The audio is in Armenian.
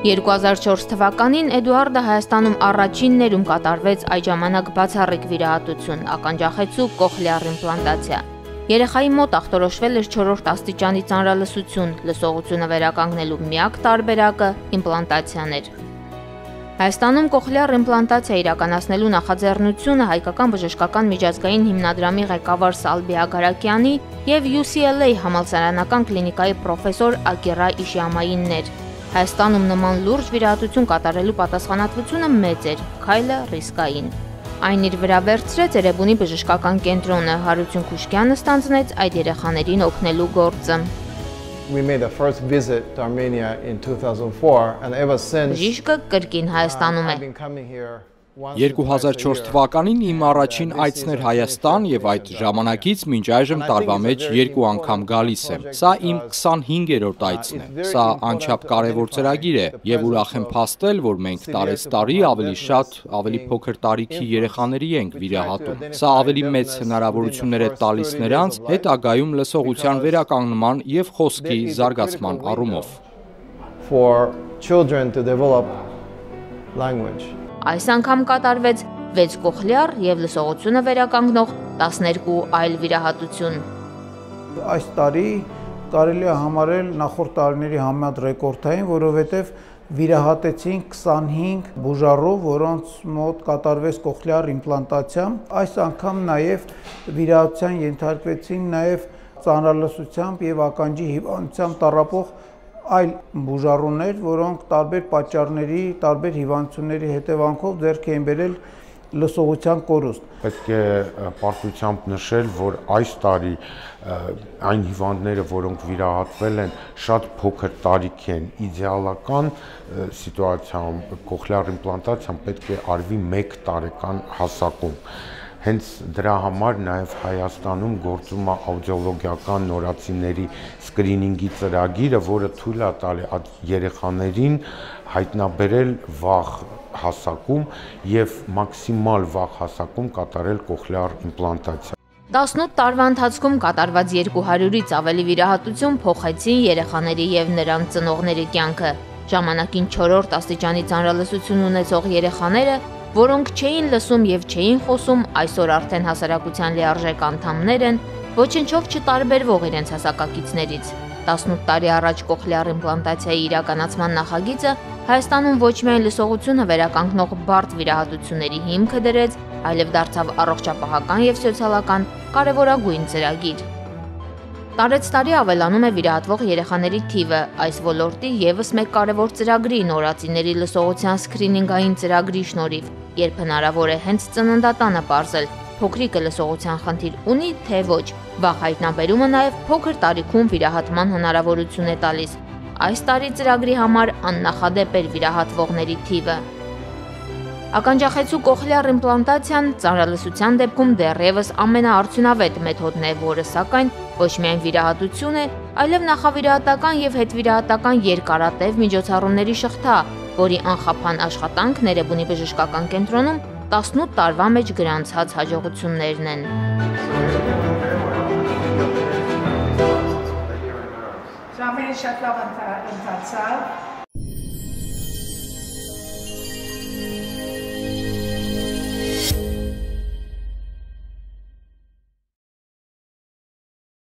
2004 թվականին Էդուարդը Հայաստանում առաջին ներում կատարվեց այդ ժամանակ բացառիկ վիրահատություն, ականջախեցու կոխլեար իմպլանտացիա։ Երեխայի մոտ ախտորոշվել էր 4-րդ աստիճանի ծանրալսություն, լսողությունը վերականգնելու միակ տարբերակը իմպլանտացիան էր։ Հայաստանում կոխլեար իմպլանտացիա իրականացնելու նախաձեռնությունը Հայկական բժշկական միջազգային հիմնադրամի ղեկավար Սալբի Ագարակյանի և UCLA համալսարանական կլինիկայի պրոֆեսոր Ակիրա Իշիամայինն էր։ Հայաստանում նման լուրջ վիրահատություն կատարելու պատասխանատվությունը մեծ էր, քայլը ռիսկային։ Այն իր վրա վերցրեց Էրեբունի բժշկական կենտրոնը, Հարություն Քուշկյանը ստանձնեց այդ երեխաներին օգնելու գործը։ We made a first visit to Armenia in 2004 and ever since Բժիշկը կրկին Հայաստանում է։ 2004 թվականին իմ առաջին այցն էր Հայաստան և այդ ժամանակից մինչ այժմ տարվա մեջ 2 անգամ գալիս եմ։ Սա իմ 25-րդ այցն է։ Սա անչափ կարևոր ծրագիր է և ուրախ եմ փաստել, որ մենք տարեցտարի ավելի շատ, ավելի փոքր տարիքի երեխաների ենք վիրահատում։ Սա ավելի մեծ հնարավորություններ է տալիս նրանց հետագայում լսողության վերականգնման և խոսքի զարգացման առումով։ For children to develop language. Այս անգամ կատարվեց 6 կոխլեար և լսողությունը վերականգնող 12 այլ վիրահատություն։ Այս տարի կարելի է համարել նախորդ տարիների համեմատ ռեկորդային, որովհետև վիրահատեցինք 25 բուժառու, որոնց մոտ կատարվեց կոխլեար իմպլանտացիա։ Այս անգամ նաև վիրահատության ենթարկվեցին նաև ծանրալսությամբ և ականջի հիվանդությամբ տառապող այլ բուժառուներ, որոնք տարբեր պատճառների, տարբեր հիվանդությունների հետևանքով ձեռք էին բերել լսողության կորուստ։ Պետք է պարտությամբ նշել, որ այս տարի այն հիվանդները, որոնք վիրահատվել են, շատ փոքր տարիքի են։ Իդեալական սիտուացիայում կոխլեար իմպլանտացիան պետք է արվի 1 տարեկան հասակում։ Հենց դրա համար նաև Հայաստանում գործում է աուդիոլոգիական նորացիների սկրինինգի ծրագիրը, որը թույլ է տալի այդ երեխաներին հայտնաբերել վաղ հասակում և մաքսիմալ վաղ հասակում կատարել կոխլեար իմպլանտացիա։ 18 տարվա ընթացքում կատարված 200-ից ավելի վիրահատություն փոխեցին երեխաների և նրանց ծնողների կյանքը։ Ժամանակին 4-րդ աստիճանի ծանրալսություն ունեցող երեխաները, որոնք չէին լսում և չէին խոսում, այսօր արդեն հասարակության լիարժեք անդամներ են, ոչնչով չտարբերվող իրենց հասակակիցներից։ 18 տարի առաջ կոխլեար իմպլանտացիայի իրականացման նախագիծը Հայաստանում ոչ միայն լսողությունը վերականգնող բարդ վիրահատությունների հիմքը դրեց, այլև դարձավ առողջապահական և սոցիալական կարևորագույն ծրագիր։ Տարեցտարի ավելանում է վիրահատվող երեխաների թիվը, այս ոլորտի ևս մեկ կարևոր ծրագրի նորացիների լսողության սկրինինգային ծրագրի շնորհիվ, երբ հնարավոր է հենց ծննդատանը պարզել, փոքրիկը լսողության խնդիր ունի, թե ոչ, վաղ հայտնաբերումը նաև փոքր տարիքում վիրահատման հնարավորություն է տալիս։ Այս տարի ծրագրի համար աննախադեպ էր վիրահատվողների թիվը։ Ականջախեցու կոխլեար իմպլանտացիան ծանրալսության դեպքում դեռևս ամենաարդյունավետ մեթոդն է, որը սակայն ոչ միայն վիրահատություն է, այլև նախավիրահատական և հետվիրահատական երկարատև միջոցառումների շղթա, որի անխափան աշխատանքն Էրեբունի բժշկական կենտրոնում 18 տարվա մեջ գրանցած հաջողություններն են։ Ժամերը շատ լավ ընթացավ։